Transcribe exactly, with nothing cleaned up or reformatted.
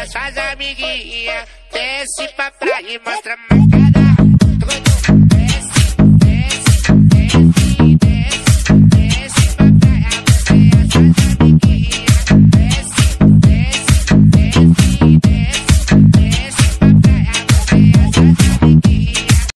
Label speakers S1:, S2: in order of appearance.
S1: suas amiguinhas. Desce pra praia e mostra a marcada.